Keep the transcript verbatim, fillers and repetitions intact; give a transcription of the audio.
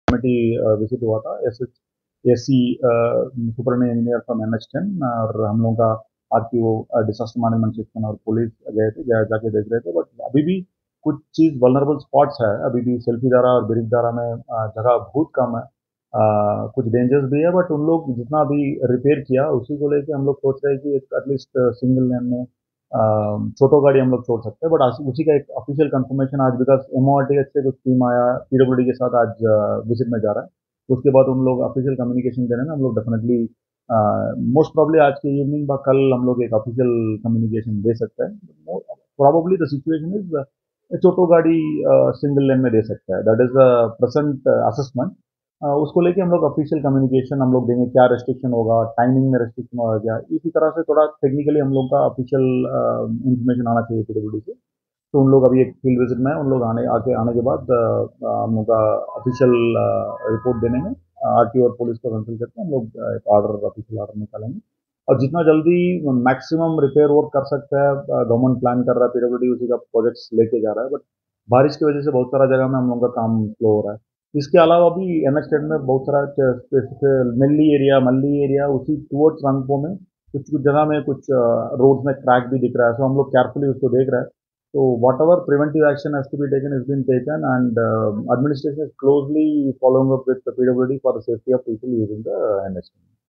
Committee visit हुआ था S S C supervising engineer from N H ten और हम लोगों का आरटीओ डिजास्टर मैनेजमेंट सेक्शन और पुलिस गए थे, जा, जाके देख रहे थे। बट अभी भी कुछ चीज़ वल्नरेबल स्पॉट्स है, अभी भी सेल्फीदारा और बिरिकदारा में अ, जगह बहुत कम है। अ, कुछ डेंजर्स भी है, बट उन लोग जितना भी रिपेयर किया उसी को लेके हम लोग सोच रहे हैं कि एक एटलीस्ट सिंगल लेन में छोटो गाड़ी हम लोग छोड़ सकते हैं। बट आज उसी का एक ऑफिशियल कंफर्मेशन आज बिकॉज एमओआरटी से कुछ टीम आया पीडब्ल्यूडी के साथ आज विजिट में जा रहा है। उसके बाद उन लोग ऑफिशियल कम्युनिकेशन दे रहे हैं, हम लोग डेफिनेटली मोस्ट प्रॉब्ली आज के इवनिंग বা कल हम लोग एक ऑफिशियल कम्युनिकेशन दे सकते हैं। प्रॉब्ली द सिचुएशन इज छोटो गाड़ी सिंगल लेन में दे सकता है, that is the present assessment. उसको लेके हम लोग ऑफिशियल कम्युनिकेशन हम लोग देंगे, क्या रेस्ट्रिक्शन होगा, टाइमिंग में रेस्ट्रिक्शन होगा क्या, इसी तरह से थोड़ा टेक्निकली हम लोग का ऑफिशियल इंफॉर्मेशन आना चाहिए पीडब्ल्यूडी से। तो उन लोग अभी एक फील्ड विजिट में उन लोग आने आके आने के बाद हम लोग का ऑफिशियल रिपोर्ट देने में आरटीओ और पुलिस को कंसल्ट करके हम लोग एक ऑर्डर ऑफिशियल ऑर्डर निकालेंगे। और जितना जल्दी मैक्सिमम रिपेयर वर्क कर सकता है गवर्नमेंट प्लान कर रहा है, पीडब्ल्यूडी उसी का प्रोजेक्ट्स लेके जा रहा है। बट बारिश की वजह से बहुत सारा जगह में हम लोग का काम स्लो हो रहा है। इसके अलावा भी एन एच टेन में बहुत सारा मल्ली एरिया मल्ली एरिया उसी टूवर्ड्स रंगपो में कुछ कुछ जगह में कुछ रोड्स में क्रैक भी दिख रहा है, सो हम लोग केयरफुली उसको देख रहे हैं। So whatever preventive action has to be taken has been taken, and uh, administration is closely following up with the P W D for the safety of people using the N H ten.